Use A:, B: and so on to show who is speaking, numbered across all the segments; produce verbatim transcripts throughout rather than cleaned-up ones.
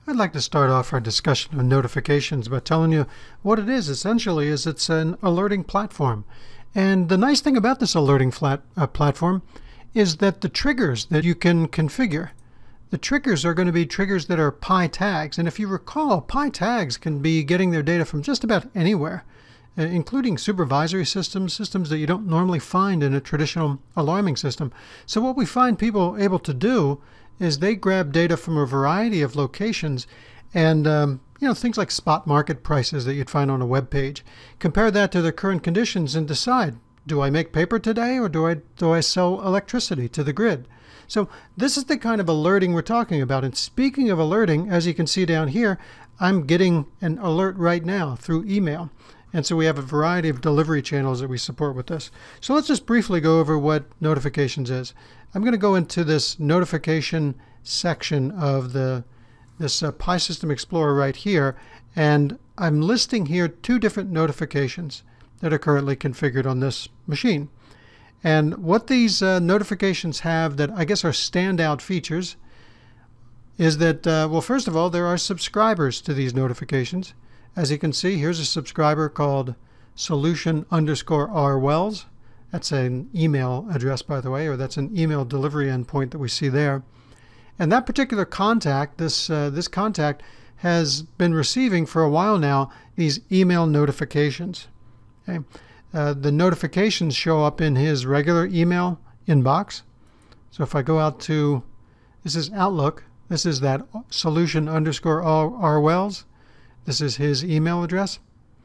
A: I'd like to start off our discussion of notifications by telling you what it is. Essentially is it's an alerting platform. And the nice thing about this alerting flat, uh, platform is that the triggers that you can configure, the triggers are going to be triggers that are P I tags. And if you recall, P I tags can be getting their data from just about anywhere, uh, including supervisory systems, systems that you don't normally find in a traditional alarming system. So what we find people able to do is they grab data from a variety of locations and um, you know, things like spot market prices that you'd find on a web page. Compare that to the current conditions and decide, do I make paper today or do I, do I sell electricity to the grid? So this is the kind of alerting we're talking about. And speaking of alerting, as you can see down here, I'm getting an alert right now through email. And so we have a variety of delivery channels that we support with this. So let's just briefly go over what notifications is. I'm going to go into this notification section of the this uh, Pi System Explorer right here, and I'm listing here two different notifications that are currently configured on this machine. And what these uh, notifications have that I guess are standout features is that, uh, well, first of all, there are subscribers to these notifications. As you can see, here's a subscriber called solution underscore R Wells. That's an email address, by the way, or that's an email delivery endpoint that we see there. And that particular contact, this, uh, this contact has been receiving for a while now these email notifications. Okay? Uh, the notifications show up in his regular email inbox. So if I go out to, this is Outlook, this is that solution underscore R Wells. This is his email address.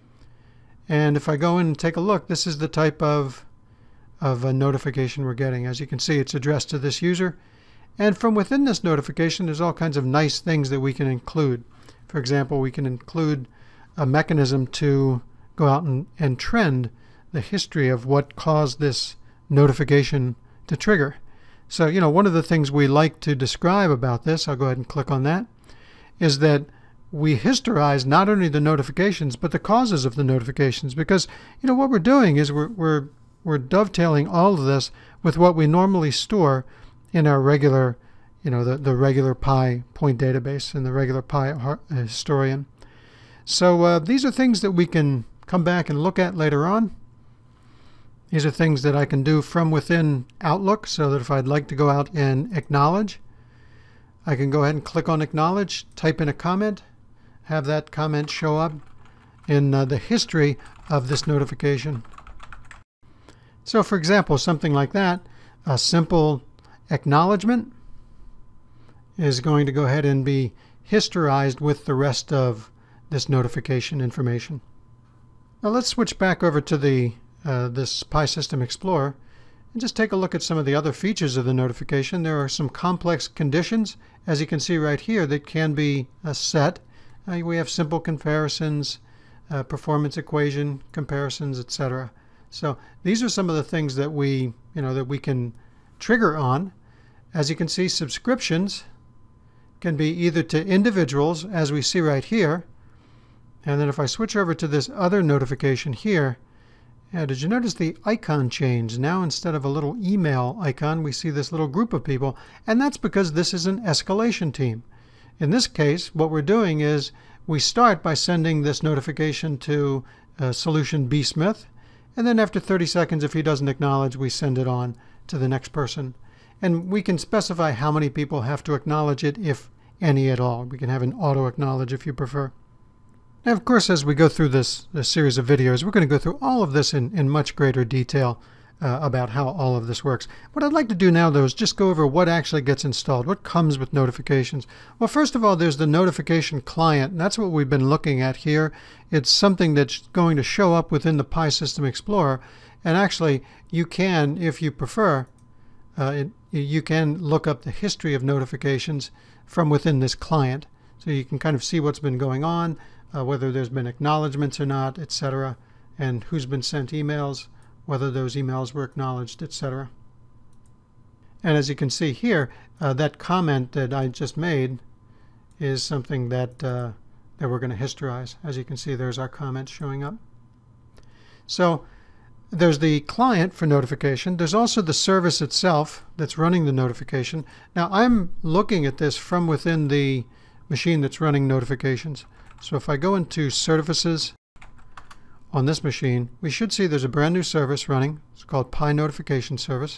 A: And if I go in and take a look, this is the type of, of a notification we're getting. As you can see, it's addressed to this user. And from within this notification, there's all kinds of nice things that we can include. For example, we can include a mechanism to go out and, and trend the history of what caused this notification to trigger. So, you know, one of the things we like to describe about this, I'll go ahead and click on that, is that we historize not only the notifications, but the causes of the notifications. Because, you know, what we're doing is we're, we're, we're dovetailing all of this with what we normally store in our regular, you know, the, the regular Pi point database and the regular Pi historian. So uh, these are things that we can come back and look at later on. These are things that I can do from within Outlook, so that if I'd like to go out and acknowledge, I can go ahead and click on acknowledge, type in a comment, have that comment show up in uh, the history of this notification. So for example, something like that, a simple acknowledgement is going to go ahead and be historized with the rest of this notification information. Now let's switch back over to the uh, this Pi System Explorer and just take a look at some of the other features of the notification. There are some complex conditions, as you can see right here, that can be uh, set. Uh, we have simple comparisons, uh, performance equation comparisons, et cetera. So these are some of the things that we, you know, that we can trigger on. As you can see, subscriptions can be either to individuals, as we see right here, and then if I switch over to this other notification here, yeah, did you notice the icon change? Now instead of a little email icon, we see this little group of people, and that's because this is an escalation team. In this case, what we're doing is we start by sending this notification to uh, solution B Smith, and then after thirty seconds, if he doesn't acknowledge, we send it on to the next person. And we can specify how many people have to acknowledge it, if any at all. We can have an auto acknowledge if you prefer. Now, of course, as we go through this, this series of videos, we're going to go through all of this in, in much greater detail uh, about how all of this works. What I'd like to do now, though, is just go over what actually gets installed, what comes with notifications. Well, first of all, there's the notification client, and that's what we've been looking at here. It's something that's going to show up within the Pi System Explorer. And actually, you can, if you prefer, uh, it, you can look up the history of notifications from within this client. So you can kind of see what's been going on, uh, whether there's been acknowledgments or not, et cetera, and who's been sent emails, whether those emails were acknowledged, et cetera. And as you can see here, uh, that comment that I just made is something that, uh, that we're going to historize. As you can see, there's our comments showing up. So there's the client for notification. There's also the service itself that's running the notification. Now I'm looking at this from within the machine that's running notifications. So if I go into services on this machine, we should see there's a brand new service running. It's called Pi Notification Service.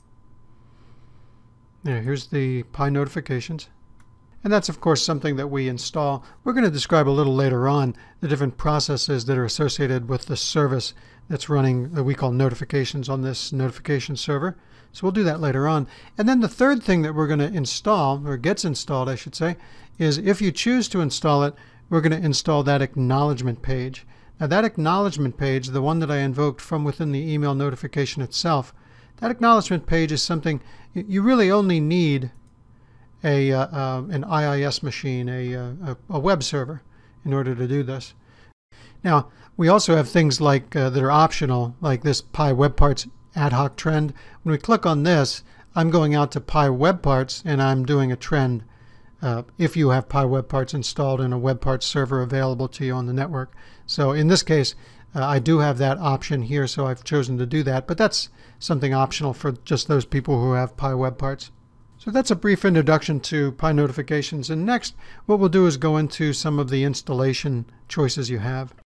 A: Yeah, here's the Pi Notifications. And that's, of course, something that we install. We're going to describe a little later on the different processes that are associated with the service that's running that we call notifications on this notification server. So we'll do that later on. And then the third thing that we're going to install, or gets installed, I should say, is if you choose to install it, we're going to install that acknowledgement page. Now that acknowledgement page, the one that I invoked from within the email notification itself, that acknowledgement page is something you really only need a uh, uh, an I I S machine, a, a, a web server, in order to do this. Now, we also have things like uh, that are optional, like this Pi Webparts Ad Hoc Trend. When we click on this, I'm going out to Pi Webparts and I'm doing a trend uh, if you have Pi Webparts installed and a Webparts server available to you on the network. So in this case, uh, I do have that option here, so I've chosen to do that, but that's something optional for just those people who have Pi Webparts. So that's a brief introduction to Pi Notifications, and next what we'll do is go into some of the installation choices you have.